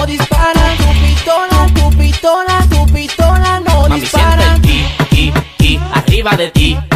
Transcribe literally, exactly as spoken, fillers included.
dispara. Tu pistola, tu pistola, tu pistola no Mami, dispara. siente el ti, ti, ti, arriba de ti.